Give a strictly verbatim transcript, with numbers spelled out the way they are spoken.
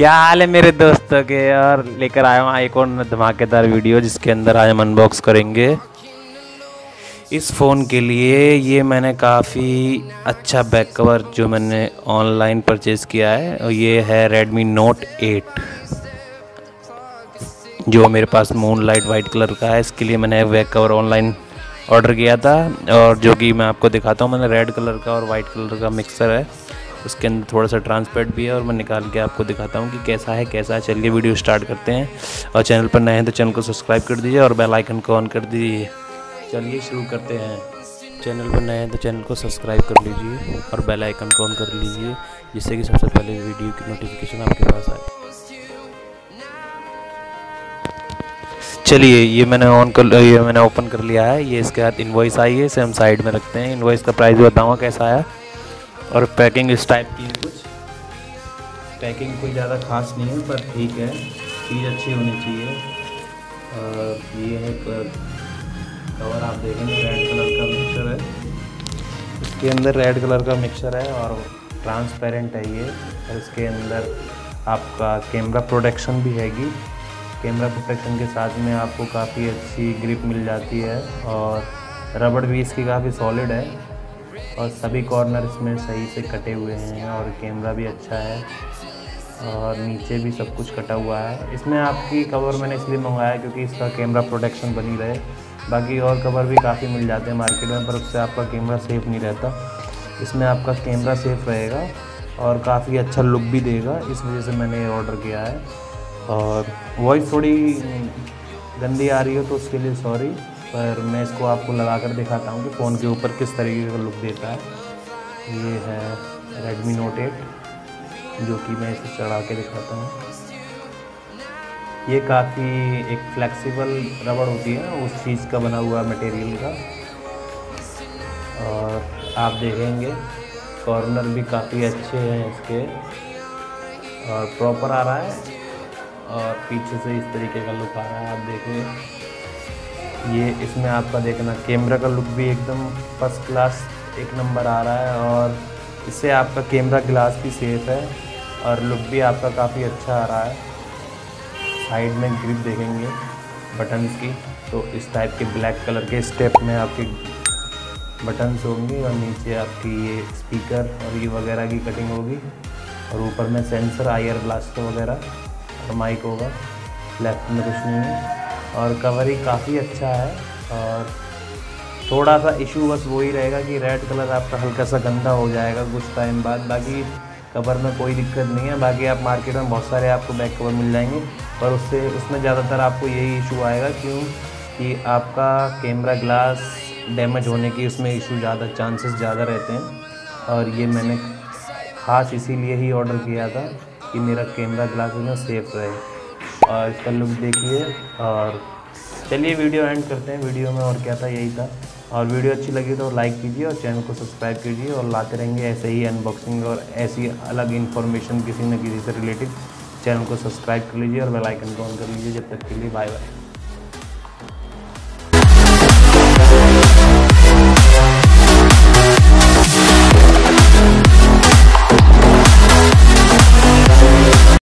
क्या हाल है मेरे दोस्तों के। और लेकर आया हूँ एक और धमाकेदार वीडियो जिसके अंदर आज हम अनबॉक्स करेंगे इस फ़ोन के लिए। ये मैंने काफ़ी अच्छा बैक कवर जो मैंने ऑनलाइन परचेज़ किया है और ये है रेडमी नोट एट जो मेरे पास मून लाइट वाइट कलर का है। इसके लिए मैंने बैक कवर ऑनलाइन ऑर्डर किया था और जो कि मैं आपको दिखाता हूँ। मैंने रेड कलर का और वाइट कलर का मिक्सर है, उसके अंदर थोड़ा सा ट्रांसपेरेंट भी है और मैं निकाल के आपको दिखाता हूँ कि कैसा है कैसा है। चलिए वीडियो स्टार्ट करते हैं और चैनल पर नए हैं तो चैनल को सब्सक्राइब कर दीजिए और बेल आइकन को ऑन कर दीजिए। चलिए शुरू करते हैं। चैनल पर नए हैं तो चैनल को सब्सक्राइब कर लीजिए और बेल आइकन को ऑन कर लीजिए जिससे कि सबसे पहले वीडियो की नोटिफिकेशन आपके पास आए। चलिए ये मैंने ऑन कर ये मैंने ओपन कर लिया है। ये इसके साथ इनवॉइस आई है, इसे हम साइड में रखते हैं। इनवॉइस का प्राइस बताऊँगा कैसा आया और पैकिंग इस टाइप की है। कुछ पैकिंग कोई ज़्यादा खास नहीं है पर ठीक है, चीज़ अच्छी होनी चाहिए। और ये है कवर, आप देखेंगे रेड कलर का मिक्सचर है। इसके अंदर रेड कलर का मिक्सचर है और ट्रांसपेरेंट है ये। और इसके अंदर आपका कैमरा प्रोटेक्शन भी हैगी। कैमरा प्रोटेक्शन के साथ में आपको काफ़ी अच्छी ग्रिप मिल जाती है और रबड़ भी इसकी काफ़ी सॉलिड है और सभी कॉर्नर इसमें सही से कटे हुए हैं और कैमरा भी अच्छा है और नीचे भी सब कुछ कटा हुआ है। इसमें आपकी कवर मैंने इसलिए मंगाया क्योंकि इसका कैमरा प्रोटेक्शन बनी रहे। बाकी और कवर भी काफ़ी मिल जाते हैं मार्केट में पर उससे आपका कैमरा सेफ़ नहीं रहता। इसमें आपका कैमरा सेफ़ रहेगा और काफ़ी अच्छा लुक भी देगा, इस वजह से मैंने ये ऑर्डर किया है। और वॉइस थोड़ी गंदी आ रही हो तो उसके लिए सॉरी, पर मैं इसको आपको लगा कर दिखाता हूँ कि फ़ोन के ऊपर किस तरीके का लुक देता है। ये है रेडमी नोट एट जो कि मैं इसे चढ़ा के दिखाता हूँ। ये काफ़ी एक फ्लेक्सिबल रबड़ होती है उस चीज़ का बना हुआ मटेरियल का। और आप देखेंगे कॉर्नर भी काफ़ी अच्छे हैं इसके और प्रॉपर आ रहा है और पीछे से इस तरीके का लुक आ रहा है। आप देखिए ये इसमें आपका देखना कैमरा का लुक भी एकदम फर्स्ट क्लास एक नंबर आ रहा है और इससे आपका कैमरा ग्लास भी सेफ है और लुक भी आपका काफ़ी अच्छा आ रहा है। साइड में ग्रिप देखेंगे बटन्स की तो इस टाइप के ब्लैक कलर के स्टेप में आपके बटन्स होंगे और नीचे आपकी ये स्पीकर और ये वगैरह की कटिंग होगी और ऊपर में सेंसर, आईआर ब्लास्टर वगैरह और माइक होगा। लेफ्ट में कुछ नहीं है और कवर ही काफ़ी अच्छा है। और थोड़ा सा इशू बस वही रहेगा कि रेड कलर आपका हल्का सा गंदा हो जाएगा कुछ टाइम बाद। बाकी कवर में कोई दिक्कत नहीं है। बाकी आप मार्केट में बहुत सारे आपको बैक कवर मिल जाएंगे पर उससे उसमें ज़्यादातर आपको यही इशू आएगा क्यों कि आपका कैमरा ग्लास डैमेज होने की उसमें इशू ज़्यादा चांसेस ज़्यादा रहते हैं। और ये मैंने ख़ास इसीलिए ही ऑर्डर किया था कि मेरा कैमरा ग्लास में सेफ़ रहे। और इसका लुक देखिए। और चलिए वीडियो एंड करते हैं। वीडियो में और क्या था, यही था। और वीडियो अच्छी लगी तो लाइक कीजिए और चैनल को सब्सक्राइब कीजिए और लाते रहेंगे ऐसे ही अनबॉक्सिंग और ऐसी अलग इन्फॉर्मेशन किसी न किसी से रिलेटेड। चैनल को सब्सक्राइब कर लीजिए और बेल आइकन को ऑन कर लीजिए। जब तक के लिए बाय बाय।